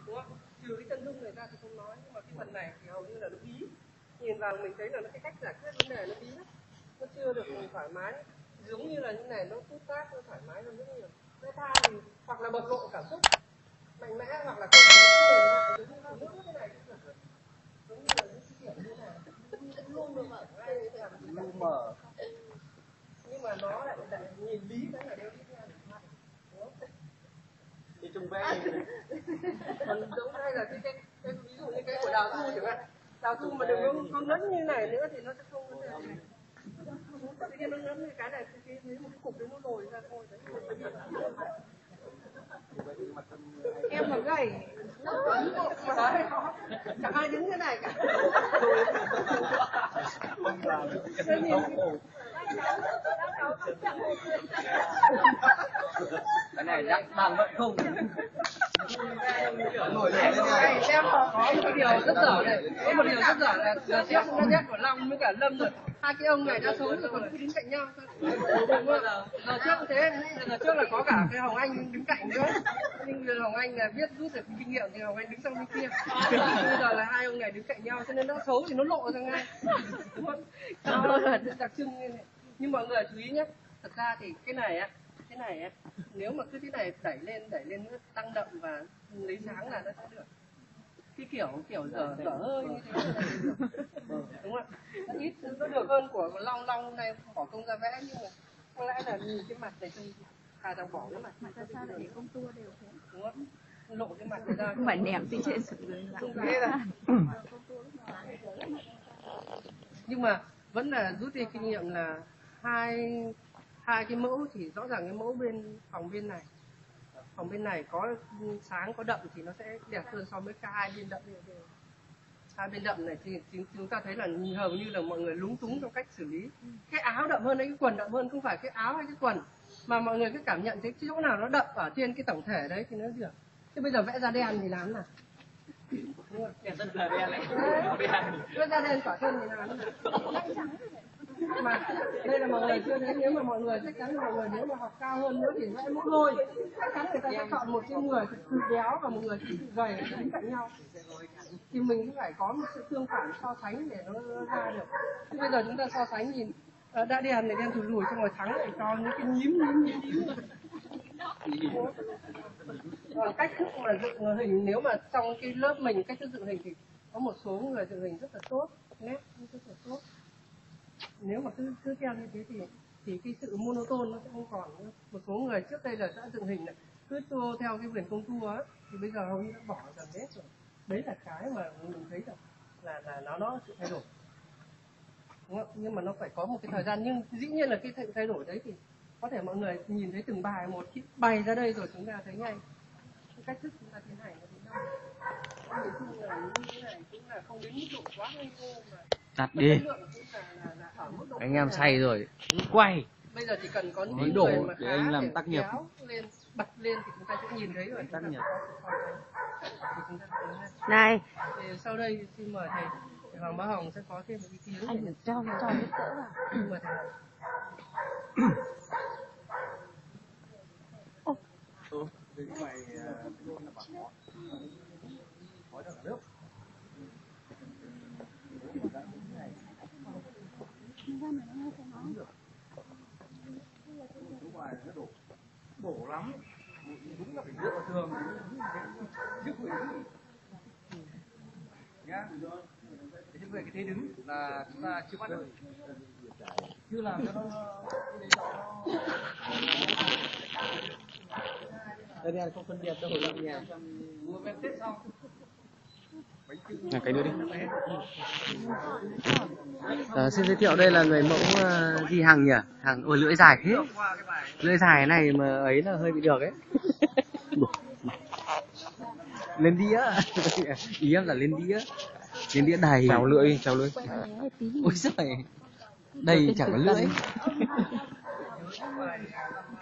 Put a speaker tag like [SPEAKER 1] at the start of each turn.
[SPEAKER 1] đúng không? Trừ cái chân dung này ra thì không nói, nhưng mà cái phần này thì hầu như là nó bí. Nhìn vào mình thấy là nó cái cách giải quyết vấn đề nó bí lắm, nó chưa được thoải mái, giống như là như này nó tút tát, nó thoải mái hơn rất nhiều. Cái tha thì hoặc là bộc lộ cảm xúc mạnh mẽ, hoặc là không có mềm mại, giống như là nước thế này cũng được, giống như là những cái kiểu như này luôn được mở, nhưng mà nó lại nhìn bí cái là đều đi theo đi chung với còn giống hay là cái ví dụ như cái của Đào Thu chẳng hạn, Đào Thu mà đừng có lẫn như này nữa thì nó sẽ không vấn đề này. Cái nó lẫn như cái này, cái một cái cục đấy nó lồi ra thôi đấy. Em mà gầy chẳng ai đứng thế này cả.
[SPEAKER 2] Cái này chắc bằng vẫn không.
[SPEAKER 1] Em có một điều rất dở này, có một điều rất dở là giờ trước cũng đã ghét của Long với cả Lâm rồi, hai cái ông này đã xấu rồi còn cứ đứng cạnh nhau. Giờ trước cũng thế, giờ trước là có cả cái Hồng Anh đứng cạnh nữa, nhưng giờ Hồng Anh là biết rút được kinh nghiệm thì Hồng Anh đứng sang bên kia. Bây giờ là hai ông này đứng cạnh nhau cho nên nó xấu thì nó lộ ra ngay, đúng không? Đó là đặc trưng như này. Nhưng mọi người chú ý nhé, thật ra thì cái này á, nếu mà cứ thế này đẩy lên nữa, tăng đậm và lấy sáng là nó sẽ được. Cái kiểu dở hơi như thế là được. Đúng không ạ? Nó ít nó được hơn của Long này bỏ công ra vẽ, nhưng mà có lẽ là nhìn cái mặt này trông thà rằng bỏ cái mặt
[SPEAKER 3] Tại sao lại để công tua đều thế?
[SPEAKER 1] đúng không? Lộ cái mặt này ra
[SPEAKER 3] Không phải ném từ trên xuống dưới
[SPEAKER 1] là. Nhưng mà vẫn là rút đi kinh nghiệm là hai cái mẫu thì rõ ràng cái mẫu phòng bên này có sáng có đậm thì nó sẽ đẹp hơn so với cả hai bên đậm này. Hai bên đậm này thì chúng ta thấy là hầu như là mọi người lúng túng trong cách xử lý. Cái áo đậm hơn đấy, cái quần đậm hơn, không phải cái áo hay cái quần mà mọi người cứ cảm nhận thấy chỗ nào nó đậm ở trên cái tổng thể đấy thì nó được. Thế bây giờ vẽ da đen thì làm nào?
[SPEAKER 2] Đen rất là đen này.
[SPEAKER 1] Vẽ da đen quả thân thì làm nào? Mà đây là mọi người chưa thấy, nếu mà mọi người chắc chắn mọi người nếu mà học cao hơn nữa thì vẽ mũ đôi, chắc chắn người ta sẽ chọn một cái người cực béo và một người cực gầy đứng cạnh nhau, thì mình cũng phải có một sự tương phản so sánh để nó ra được. Chứ bây giờ chúng ta so sánh nhìn đã đen này đen thùi lùi, xong rồi thắng lại cho những cái nhím. Còn cách thức mà dựng hình, nếu mà trong cái lớp mình cách thức dựng hình thì có một số người dựng hình rất là tốt, nét rất là tốt. Nếu mà cứ theo như thế thì cái sự monotone nó sẽ không còn nữa. Một số người trước đây là đã dựng hình này cứ tô theo cái viền công tua ấy, thì bây giờ hầu như đã bỏ dần hết rồi. Đấy là cái mà mình thấy được là nó sự thay đổi, đúng không? Nhưng mà nó phải có một cái thời gian, nhưng dĩ nhiên là cái thay đổi đấy thì có thể mọi người nhìn thấy từng bài một, khi bày ra đây rồi chúng ta thấy ngay cái cách thức chúng ta tiến hành nó thế nào. Nói chung là như thế này cũng là không đến mức độ quá ngây ngô mà
[SPEAKER 2] Chặt đi. Anh em say rồi, quay.
[SPEAKER 1] Bây giờ chỉ cần có những
[SPEAKER 2] Cái
[SPEAKER 1] người
[SPEAKER 2] đổ
[SPEAKER 1] mà
[SPEAKER 2] để anh làm tác nghiệp
[SPEAKER 1] lên, bật lên thì chúng ta sẽ nhìn thấy rồi.
[SPEAKER 2] Tác nghiệp.
[SPEAKER 3] Này,
[SPEAKER 1] Thì sau đây xin mời thầy Hoàng Bá Hồng sẽ có thêm một ý kiến.
[SPEAKER 3] anh được cho nước cỡ vào.
[SPEAKER 1] Xin mời thầy.
[SPEAKER 2] Cái này luôn là bảo khói được nước. Đổ lắm, đúng là phải dựa vào tường chứ không phải nhá. Thế về cái thế đứng là chúng ta chưa bắt được, chưa làm cho nó đây là không phân biệt đâu rồi nhà mua vé Tết xong cái nữa đi. Xin giới thiệu đây là người mẫu Di Hằng nhỉ? Hằng ôi lưỡi dài thế. Lưỡi dài này mà ấy là hơi bị được ấy. Lên đĩa. Ý em là lên đĩa. Lên đĩa đầy. Chào lưỡi. Ôi giời. Đây chẳng có lưỡi.